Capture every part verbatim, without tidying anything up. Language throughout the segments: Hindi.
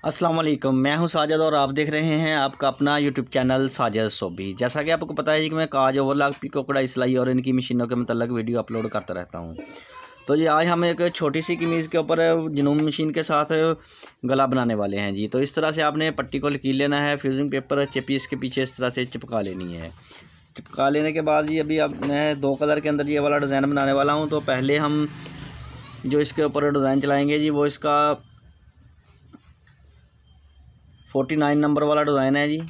अस्सलाम वालेकुम, मैं हूं साजिद और आप देख रहे हैं आपका अपना यूट्यूब चैनल साजिद सोबी। जैसा कि आपको पता है जी कि मैं काज ओवरलॉक पिको कढ़ाई सिलाई और इनकी मशीनों के मतलब वीडियो अपलोड करता रहता हूं। तो जी आज हम एक छोटी सी कमीज़ के ऊपर जनून मशीन के साथ गला बनाने वाले हैं जी। तो इस तरह से आपने पट्टी को लकीर लेना है, फ्यूजिंग पेपर चिपी इसके पीछे इस तरह से चिपका लेनी है। चिपका लेने के बाद जी अभी अब मैं दो कलर के अंदर ये वाला डिज़ाइन बनाने वाला हूँ। तो पहले हम जो इसके ऊपर डिज़ाइन चलाएँगे जी वो इसका फोर्टी नाइन नंबर वाला डिज़ाइन है जी।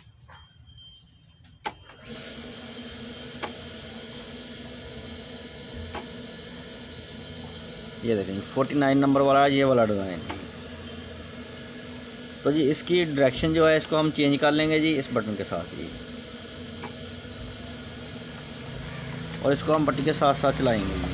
ये देखें फोर्टी नाइन नंबर वाला ये वाला डिज़ाइन। तो जी इसकी डायरेक्शन जो है इसको हम चेंज कर लेंगे जी इस बटन के साथ जी, और इसको हम पट्टी के साथ साथ चलाएंगे जी।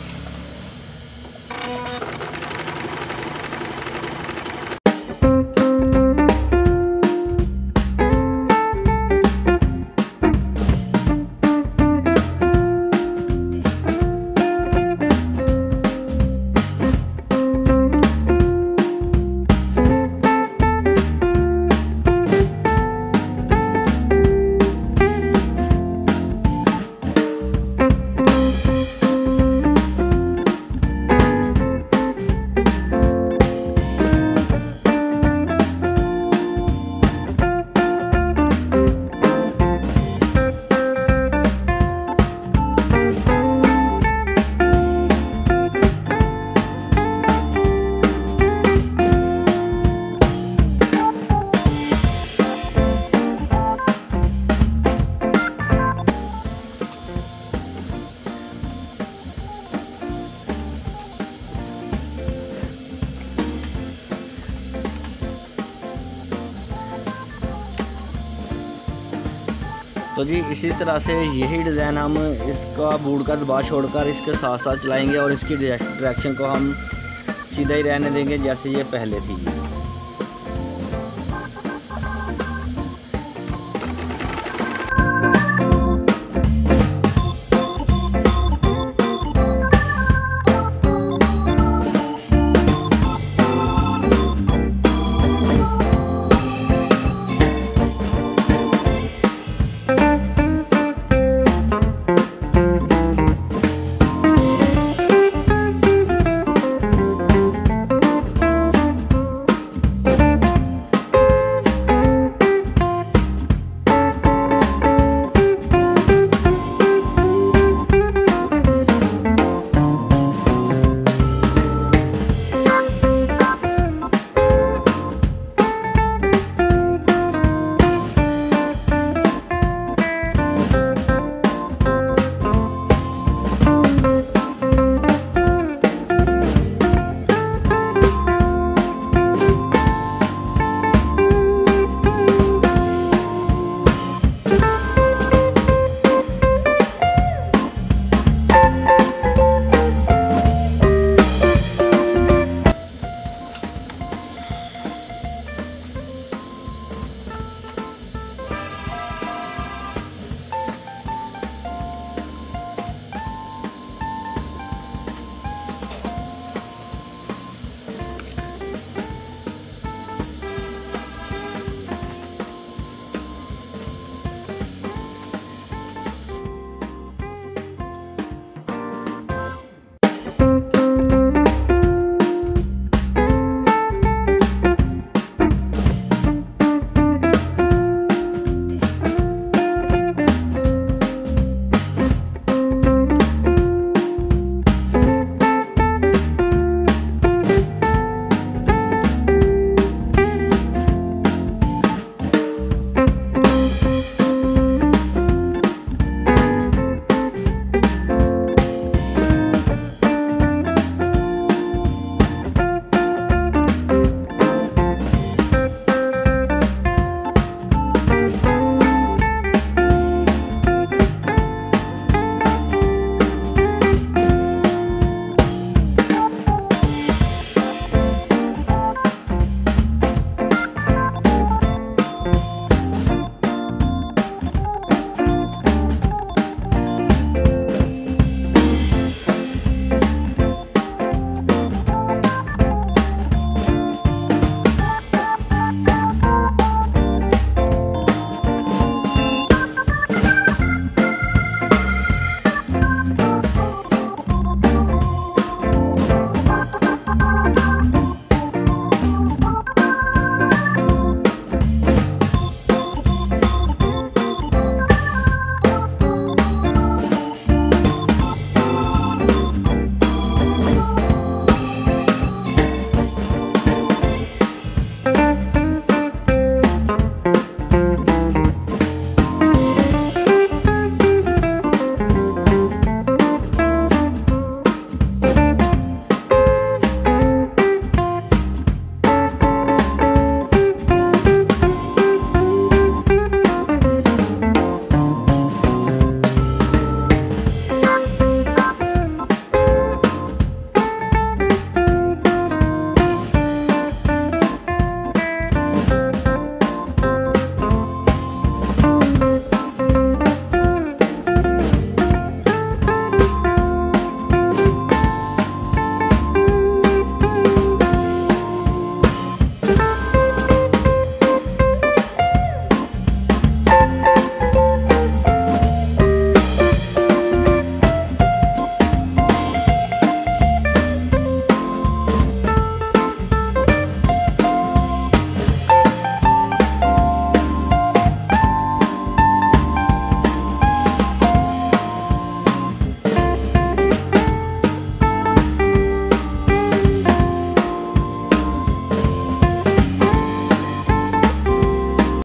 तो जी इसी तरह से यही डिज़ाइन हम इसका बूट का दबाव छोड़कर इसके साथ साथ चलाएंगे और इसकी डायरेक्शन को हम सीधा ही रहने देंगे जैसे ये पहले थी।